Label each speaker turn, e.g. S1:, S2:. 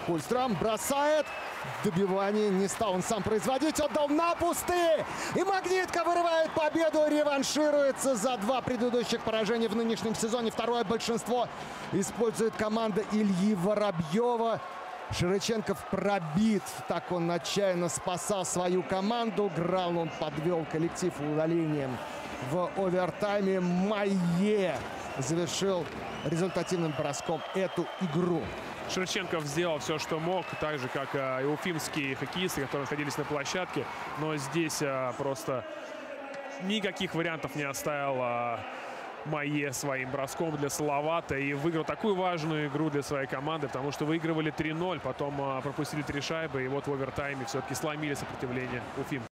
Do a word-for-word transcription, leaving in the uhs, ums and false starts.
S1: Хульстрам бросает. Добивание не стал он сам производить. Отдал на пустые. И Магнитка вырывает победу. Реваншируется за два предыдущих поражения в нынешнем сезоне. Второе большинство использует команда Ильи Воробьева. Широченков пробит. Так он отчаянно спасал свою команду. Грауланд подвел коллектив удалением в овертайме. Майе завершил результативным броском эту игру.
S2: Широченков сделал все, что мог, так же, как и уфимские хоккеисты, которые находились на площадке. Но здесь просто никаких вариантов не оставил Майе своим броском для Салавата. И выиграл такую важную игру для своей команды, потому что выигрывали три ноль, потом пропустили три шайбы. И вот в овертайме все-таки сломили сопротивление Уфим.